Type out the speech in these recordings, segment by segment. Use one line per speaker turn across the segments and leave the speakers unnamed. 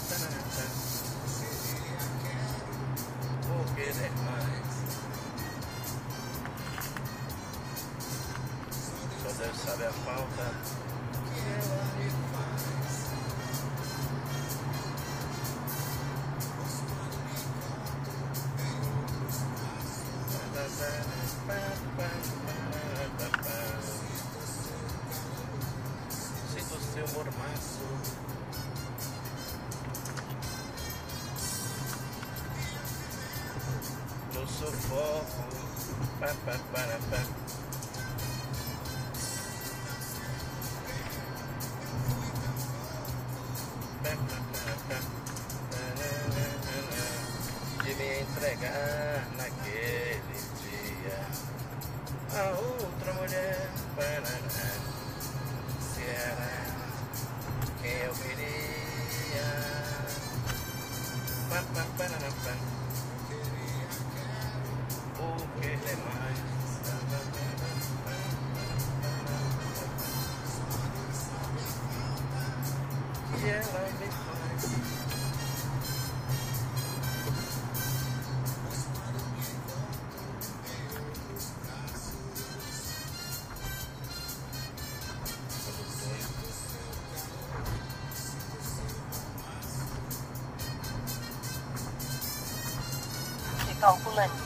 Vou querer mais. Só Deus sabe a falta que ela me faz. Sinto seu mormaço. No sufoco. De me entregar naquele dia a outra mulher, se era quem eu queria. O que demais? Que ela me faz.
Calculando.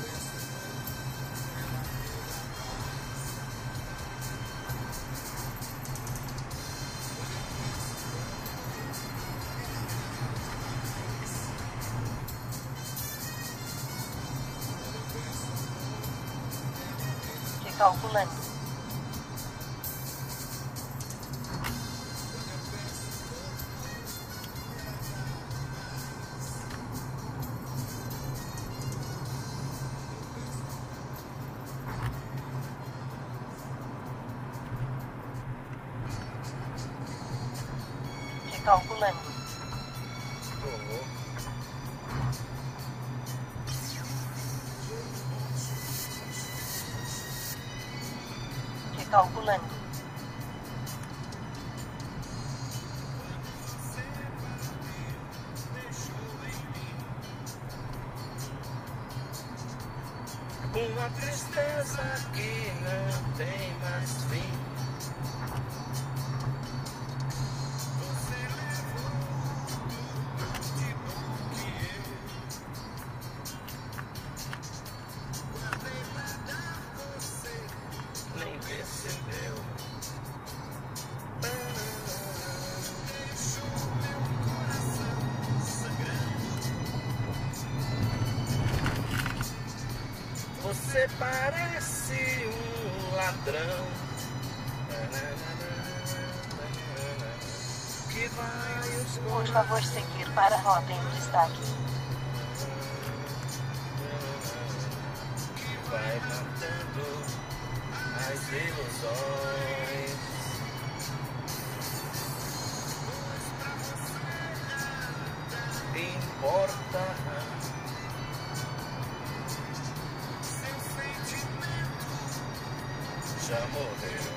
Calculando. Calculando. Calculando.
Uma tristeza que não tem mais fim. Nem percebeu. Você parece um ladrão que vai os
Por favor, seguir para a rota em destaque.
que vai matando as ilusões. Importa já morreu.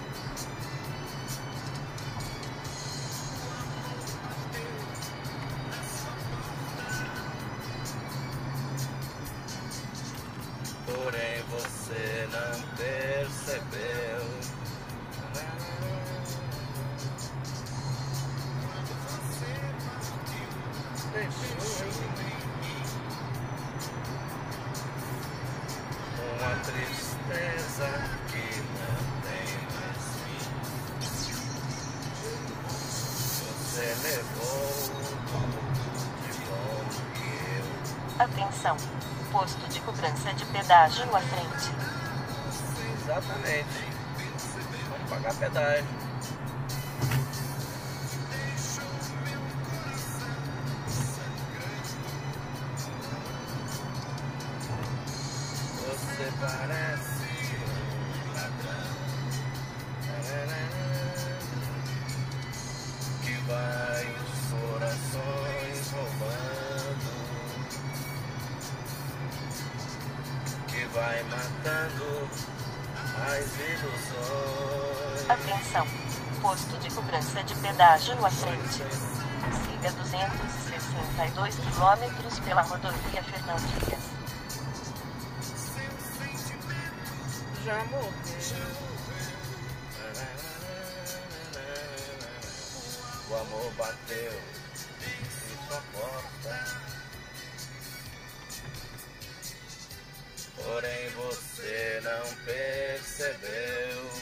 Porém você não percebeu. Deixou em mim uma tristeza que não tem mais fim. Você levou de bom que eu.
Atenção! Posto de cobrança de pedágio à frente.
Exatamente. Vamos pagar pedágio. Você parece um ladrão que vai os corações roubando, que vai matando as ilusões.
Atenção! Posto de cobrança de pedágio à frente. Siga 260. 62 km pela rodovia Fernão-Dias.
Já morreu. O amor bateu em sua porta. Porém você não percebeu.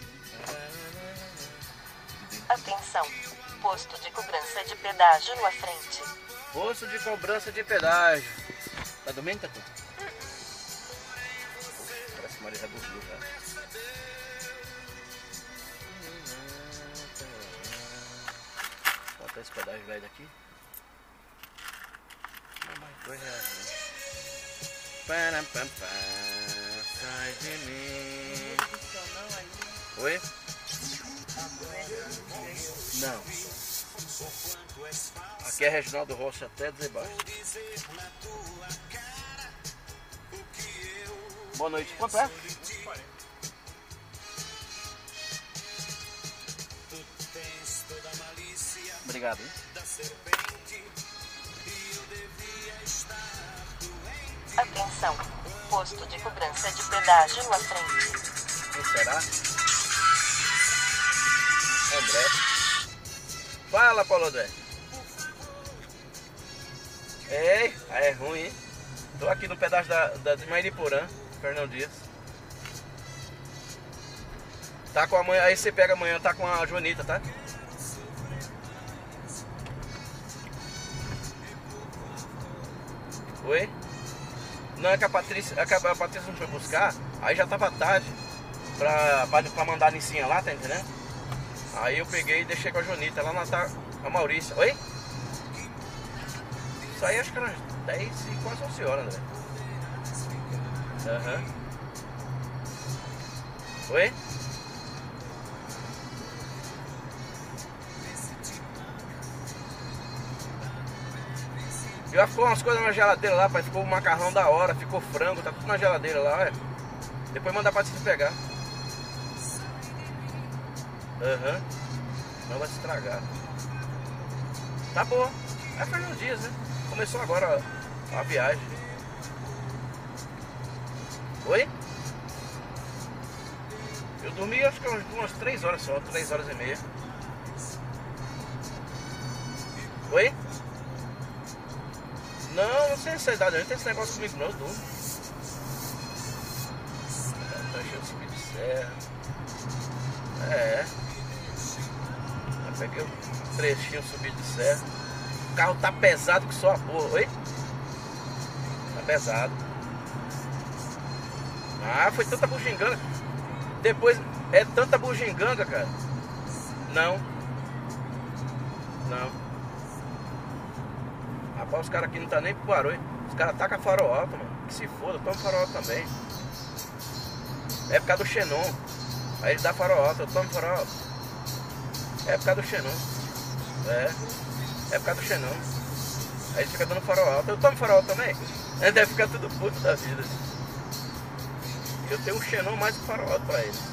Atenção! Posto de cobrança de pedágio à frente.
Posto de cobrança de pedágio. Tá dormindo, Tatu? Parece que o marido já dormiu, cara. Bota esse pedágio velho daqui. Mais R$2. Pam, pam, pam, sai de mim. Oi? Não. Aqui é Reginaldo Rocha até dizer baixo. Boa noite. Quanto é? Obrigado, hein?
Atenção! Posto de cobrança de pedágio à frente.
Quem será? André. Fala, Paulo André. Ei, aí é ruim, hein? Tô aqui no pedaço de Mairiporã, Fernão Dias. Tá com a mãe, aí você pega amanhã, tá com a Joanita, tá? Oi? Não, é que a Patrícia não foi buscar, aí já tava tarde pra mandar a Nicinha lá, tá entendendo? Aí eu peguei e deixei com a Jonita, lá na a Maurícia. Oi? Isso aí acho que era 10 e quase 11 horas, né? Aham. Oi? Já ficou umas coisas na geladeira lá, pai. Ficou o macarrão da hora, ficou frango, tá tudo na geladeira lá, olha. Depois manda pra Patrícia pegar. Aham. Não vai se estragar. Tá boa. É Fernão Dias, né? Começou agora a viagem. Oi? Eu dormi acho que umas 3 horas só, 3 horas e meia. Oi? Não sei essa idade, não tem esse negócio comigo não, eu durmo. Tá cheio de subir de serra. É. Eu peguei um trechinho subir de serra. O carro tá pesado que só a porra. Oi? Tá pesado. Ah, foi tanta bugiganga. Depois é tanta bugiganga, cara. Não. Rapaz, os caras aqui não tá nem pro barulho. Os caras tacam farol alto, mano. Que se foda, toma farol alto também. É por causa do Xenon. Aí ele dá farol alto, eu tomo farol alto. É por causa do Xenon. É por causa do Xenon. Aí ele fica dando farol alto. Eu tomo farol alto também. Ele deve ficar tudo puto da vida. Eu tenho um Xenon mais que farol alto pra ele.